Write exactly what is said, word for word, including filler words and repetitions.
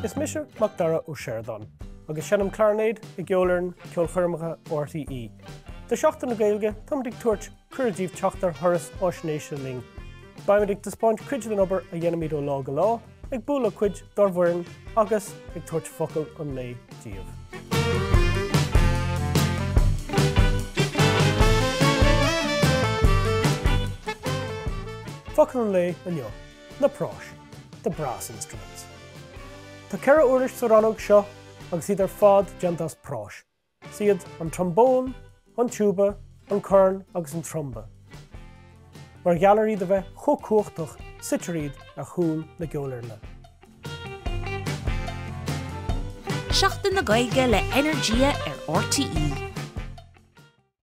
Is mise mac dara ó Sheridan, agus seanam clarnéid i gceolarn ceol chormacha R T E. De seachtain na gaeilge tamdig tuairt cuirdíobh teachtar thuras áisnéise ling. Baimidig de spáint cuid den obair a dhéanamid ó lá go lá, ag búla cuid dormhuireann agus ag tuairt focail an lé díobh. Focail an lé inniu, na Práis, the brass instruments. Tá ceithre uairis sa ranóg seo agus iad ar fad deantas Práis. Siad an trombón, an tuba, an corn agus an tromba. Mar gheallar iad a bheith chomh-cuachtach suitear iad a chúl na geolarna. Seachtain na gaeilge le energia ar R T E.